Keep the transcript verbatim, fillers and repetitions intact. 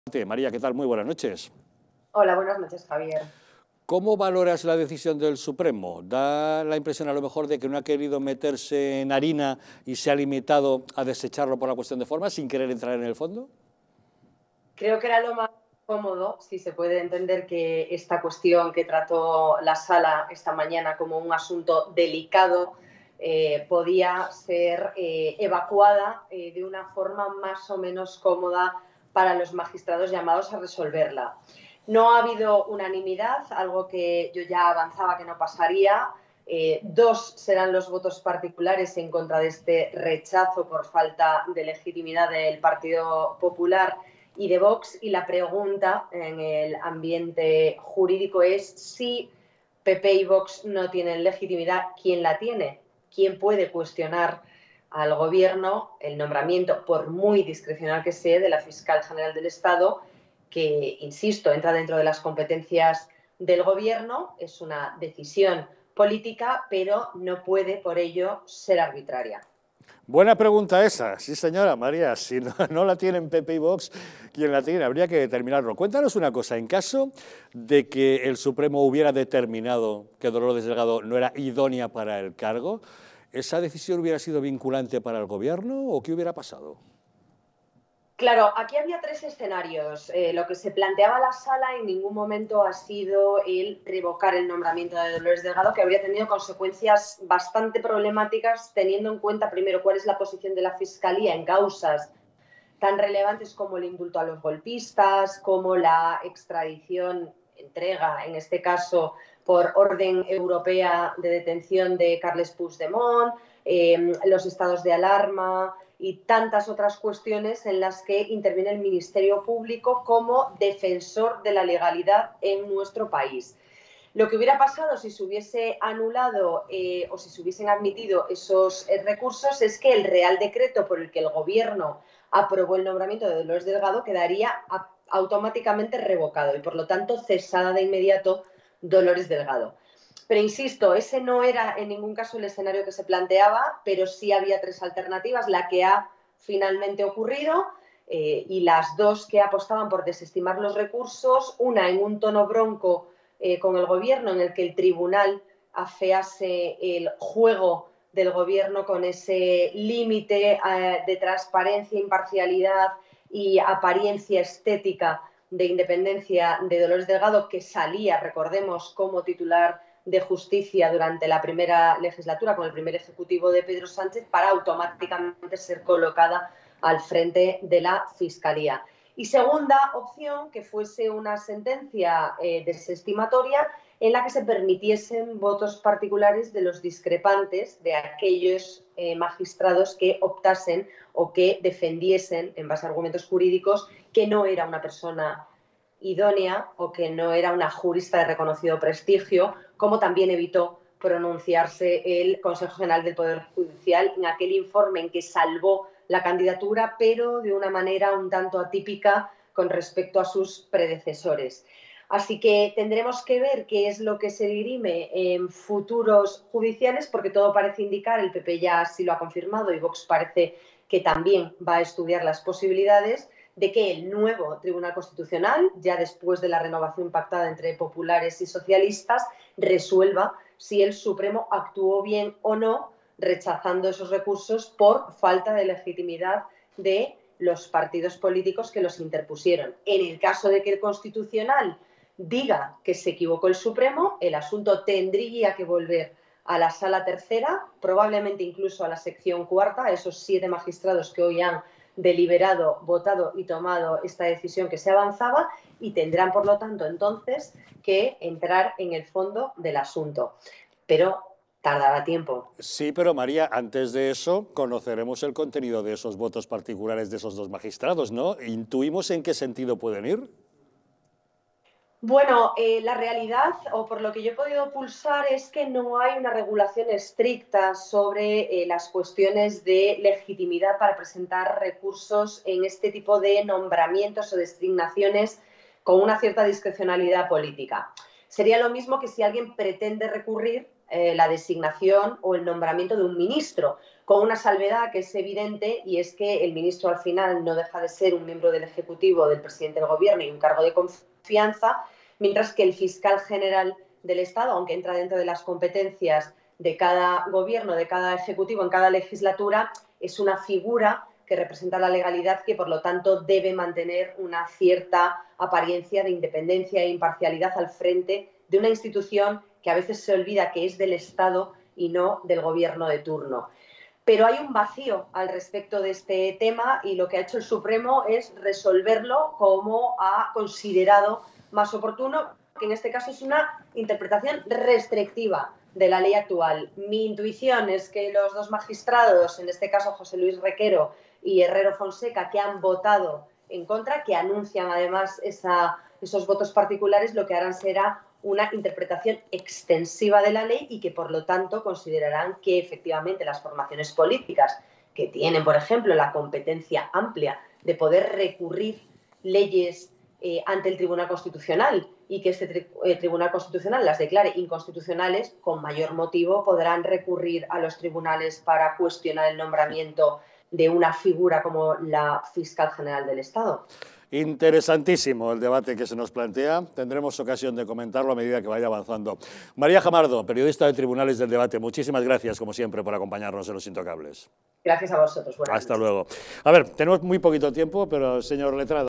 María, ¿qué tal? Muy buenas noches. Hola, buenas noches, Javier. ¿Cómo valoras la decisión del Supremo? ¿Da la impresión a lo mejor de que no ha querido meterse en harina y se ha limitado a desecharlo por la cuestión de forma sin querer entrar en el fondo? Creo que era lo más cómodo, si se puede entender que esta cuestión que trató la sala esta mañana como un asunto delicado eh, podía ser eh, evacuada eh, de una forma más o menos cómoda para los magistrados llamados a resolverla. No ha habido unanimidad, algo que yo ya avanzaba que no pasaría. Eh, dos serán los votos particulares en contra de este rechazo por falta de legitimidad del Partido Popular y de Vox, y la pregunta en el ambiente jurídico es si P P y Vox no tienen legitimidad, ¿quién la tiene? ¿Quién puede cuestionar al gobierno el nombramiento, por muy discrecional que sea, de la fiscal general del Estado, que, insisto, entra dentro de las competencias del gobierno, es una decisión política, pero no puede por ello ser arbitraria? Buena pregunta esa, sí señora María, si no, no la tienen P P y Vox, ¿quién la tiene? Habría que determinarlo. Cuéntanos una cosa, en caso de que el Supremo hubiera determinado que Dolores Delgado no era idónea para el cargo, ¿esa decisión hubiera sido vinculante para el gobierno o qué hubiera pasado? Claro, aquí había tres escenarios. Eh, lo que se planteaba la sala en ningún momento ha sido el revocar el nombramiento de Dolores Delgado, que habría tenido consecuencias bastante problemáticas, teniendo en cuenta primero cuál es la posición de la Fiscalía en causas tan relevantes como el indulto a los golpistas, como la extradición, entrega, en este caso, por orden europea de detención de Carles Puigdemont, eh, los estados de alarma y tantas otras cuestiones en las que interviene el Ministerio Público como defensor de la legalidad en nuestro país. Lo que hubiera pasado si se hubiese anulado eh, o si se hubiesen admitido esos eh, recursos es que el Real Decreto por el que el Gobierno aprobó el nombramiento de Dolores Delgado quedaría a, automáticamente revocado y, por lo tanto, cesada de inmediato Dolores Delgado. Pero, insisto, ese no era en ningún caso el escenario que se planteaba, pero sí había tres alternativas, la que ha finalmente ocurrido eh, y las dos que apostaban por desestimar los recursos, una en un tono bronco Eh, con el gobierno, en el que el tribunal afease el juego del gobierno con ese límite eh, de transparencia, imparcialidad y apariencia estética de independencia de Dolores Delgado, que salía, recordemos, como titular de Justicia durante la primera legislatura con el primer ejecutivo de Pedro Sánchez, para automáticamente ser colocada al frente de la Fiscalía. Y segunda opción, que fuese una sentencia eh, desestimatoria en la que se permitiesen votos particulares de los discrepantes, de aquellos eh, magistrados que optasen o que defendiesen, en base a argumentos jurídicos, que no era una persona idónea o que no era una jurista de reconocido prestigio, como también evitó pronunciarse el Consejo General del Poder Judicial en aquel informe en que salvó la candidatura, pero de una manera un tanto atípica con respecto a sus predecesores. Así que tendremos que ver qué es lo que se dirime en futuros judiciales, porque todo parece indicar, el P P ya sí lo ha confirmado y Vox parece que también va a estudiar las posibilidades de que el nuevo Tribunal Constitucional, ya después de la renovación pactada entre populares y socialistas, resuelva si el Supremo actuó bien o no rechazando esos recursos por falta de legitimidad de los partidos políticos que los interpusieron. En el caso de que el Constitucional diga que se equivocó el Supremo, el asunto tendría que volver a la Sala Tercera, probablemente incluso a la sección cuarta, a esos siete magistrados que hoy han deliberado, votado y tomado esta decisión que se avanzaba, y tendrán, por lo tanto, entonces que entrar en el fondo del asunto. Pero tardará tiempo. Sí, pero María, antes de eso conoceremos el contenido de esos votos particulares de esos dos magistrados, ¿no? ¿Intuimos en qué sentido pueden ir? Bueno, eh, la realidad, o por lo que yo he podido pulsar, es que no hay una regulación estricta sobre eh, las cuestiones de legitimidad para presentar recursos en este tipo de nombramientos o designaciones con una cierta discrecionalidad política. Sería lo mismo que si alguien pretende recurrir eh, la designación o el nombramiento de un ministro, con una salvedad que es evidente, y es que el ministro al final no deja de ser un miembro del Ejecutivo del presidente del Gobierno y un cargo de confianza, mientras que el fiscal general del Estado, aunque entra dentro de las competencias de cada gobierno, de cada ejecutivo, en cada legislatura, es una figura que representa la legalidad, que por lo tanto debe mantener una cierta apariencia de independencia e imparcialidad al frente de una institución que a veces se olvida que es del Estado y no del gobierno de turno. Pero hay un vacío al respecto de este tema, y lo que ha hecho el Supremo es resolverlo como ha considerado más oportuno, que en este caso es una interpretación restrictiva de la ley actual. Mi intuición es que los dos magistrados, en este caso José Luis Requero y Herrero Fonseca, que han votado en contra, que anuncian además esa, esos votos particulares, lo que harán será una interpretación extensiva de la ley, y que por lo tanto considerarán que efectivamente las formaciones políticas que tienen, por ejemplo, la competencia amplia de poder recurrir leyes eh, ante el Tribunal Constitucional, y que este tri eh, Tribunal Constitucional las declare inconstitucionales, con mayor motivo podrán recurrir a los tribunales para cuestionar el nombramiento de una figura como la fiscal general del Estado. Interesantísimo el debate que se nos plantea. Tendremos ocasión de comentarlo a medida que vaya avanzando. María Jamardo, periodista de Tribunales del Debate, muchísimas gracias, como siempre, por acompañarnos en Los Intocables. Gracias a vosotros. Buenas Hasta noches. luego. A ver, tenemos muy poquito tiempo, pero señor letrado.